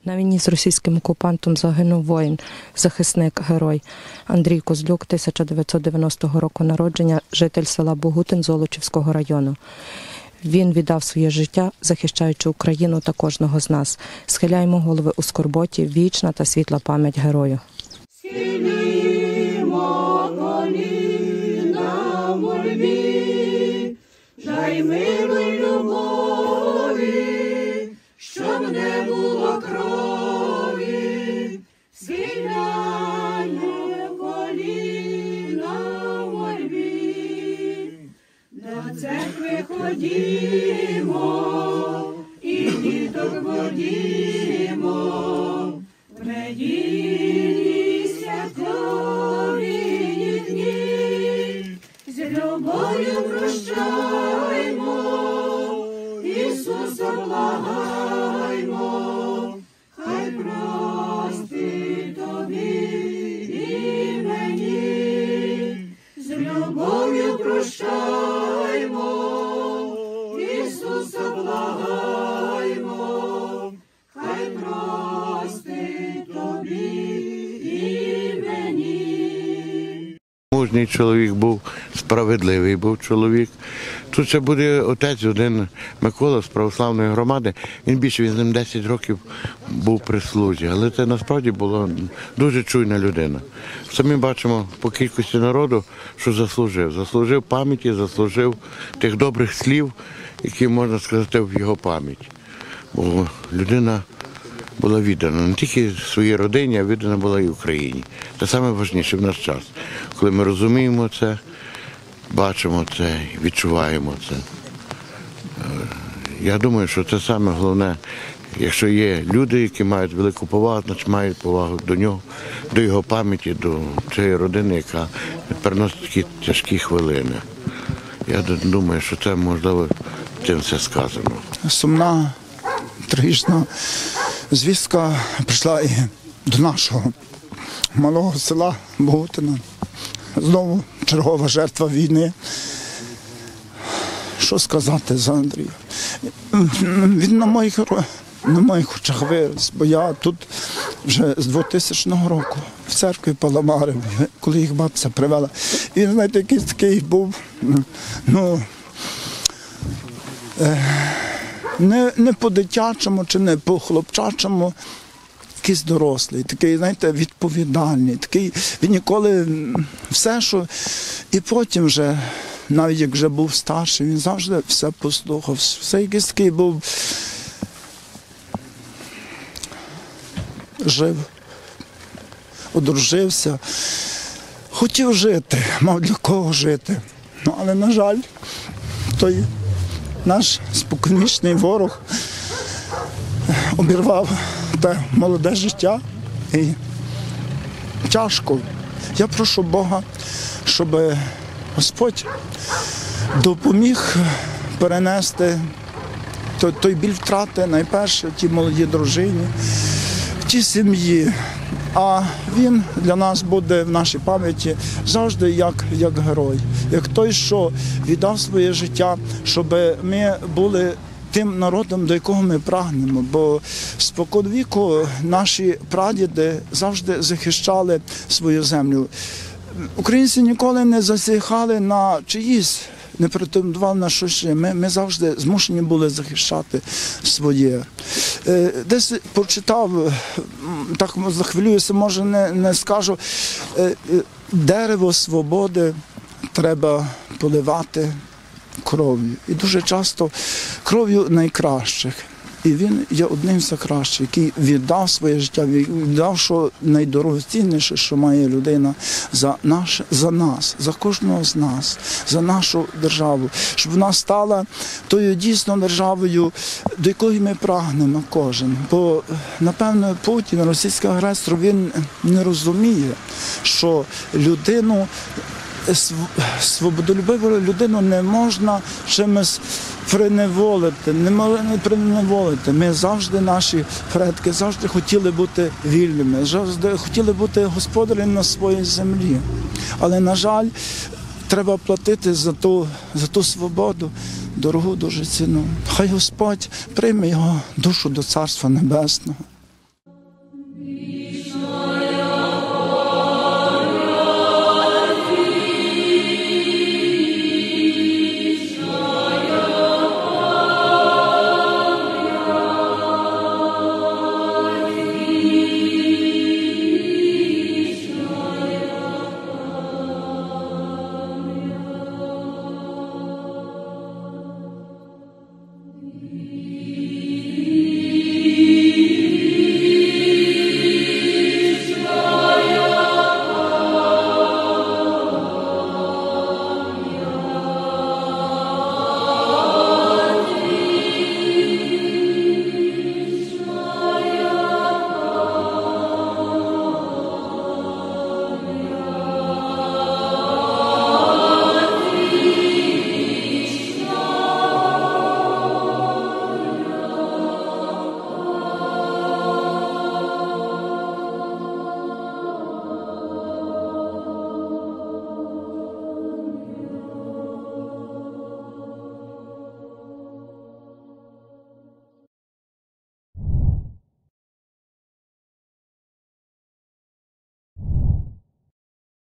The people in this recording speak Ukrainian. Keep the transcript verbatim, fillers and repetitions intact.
На війні з російським окупантом загинув воїн, захисник, герой Андрій Козлюк, тисяча дев'ятсот дев'яностого року народження, житель села Богутин Золочівського району. Він віддав своє життя, захищаючи Україну та кожного з нас. Схиляємо голови у скорботі, вічна та світла пам'ять герою. Схилімо коліна в мольбі, дай миру й любові, щоб не було крові. Схиляємо коліна в мольбі, до церкви ходімо і діток водімо, в неділі святкові дні, з любов'ю прощаймо, Ісуса благаймо, хай простить тобі і мені, з любов'ю прощаймо, Ісуса благаймо, хай простить тобі і мені. Мужній чоловік був, справедливий був чоловік. Тут ще буде отець один Микола з православної громади. Він більше, він з ним десять років був при службі. Але це насправді була дуже чуйна людина. Самі бачимо по кількості народу, що заслужив. Заслужив пам'яті, заслужив тих добрих слів, які можна сказати в його пам'ять. Бо людина була віддана не тільки своїй родині, а віддана була і Україні. Це найважливіше в наш час, коли ми розуміємо це, бачимо це, відчуваємо це. Я думаю, що це саме головне, якщо є люди, які мають велику повагу, значить мають повагу до нього, до його пам'яті, до цієї родини, яка переносить такі тяжкі хвилини. Я думаю, що це, можливо, тим все сказано. Сумна, трагічна звістка прийшла і до нашого малого села Богутина. Знову чергова жертва війни. Що сказати за Андрія? Він на моїх, на моїх очах виріс, бо я тут вже з двохтисячного року в церкві Паламари, коли їх бабця привела. І він, знаєте, якийсь такий був, ну, не, не по-дитячому чи не по-хлопчачому, якийсь дорослий, такий, знаєте, відповідальний, такий, він ніколи все, що... І потім вже, навіть як вже був старший, він завжди все послухав, все якийсь такий був, жив, одружився, хотів жити, мав для кого жити. Ну, але, на жаль, той наш споконвічний ворог обірвав те молоде життя і тяжко. Я прошу Бога, щоб Господь допоміг перенести той, той біль втрати, найперше, тій молодій дружині, тій сім'ї. А він для нас буде в нашій пам'яті завжди як, як герой, як той, що віддав своє життя, щоб ми були тим народом, до якого ми прагнемо, бо споконвіку наші прадіди завжди захищали свою землю. Українці ніколи не засіхали на чиїсь, не претендували на щось. Ми, ми завжди змушені були захищати своє. Десь прочитав, так захвилююся, може не, не скажу, дерево свободи треба поливати кров'ю. І дуже часто кров'ю найкращих. І він є одним з найкращих, який віддав своє життя, віддав, що найдорогоцінніше, що має людина за, наш, за нас, за кожного з нас, за нашу державу. Щоб вона стала тою дійсно державою, до якої ми прагнемо кожен. Бо, напевно, Путін, російський агресор, він не розуміє, що людину, свободолюбиву людину не можна чимось приневолити, не можна приневолити. Ми завжди, наші предки, завжди хотіли бути вільними, завжди хотіли бути господарями на своїй землі. Але, на жаль, треба платити за ту, за ту свободу дорогу дуже ціну. Хай Господь прийме його душу до Царства Небесного.